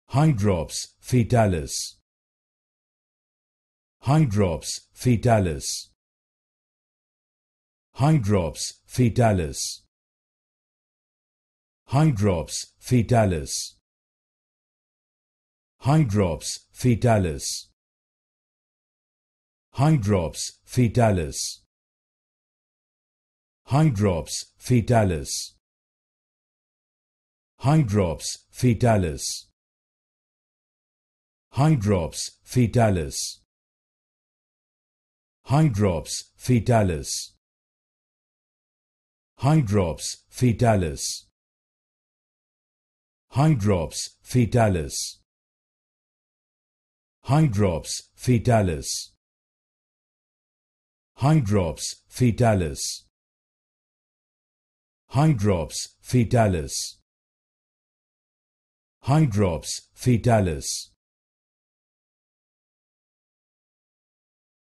Hydrops Fetalis. Hydrops Fetalis. Hydrops Fetalis. Hydrops Fetalis. Hydrops Fetalis. Hydrops Fetalis. Hydrops Fetalis. Hydrops Fetalis. Hydrops Fetalis. Hydrops Fetalis. Hydrops Fetalis. Hydrops Fetalis. Hydrops Fetalis. Hydrops Fetalis. Hydrops Fetalis. Hydrops Fetalis.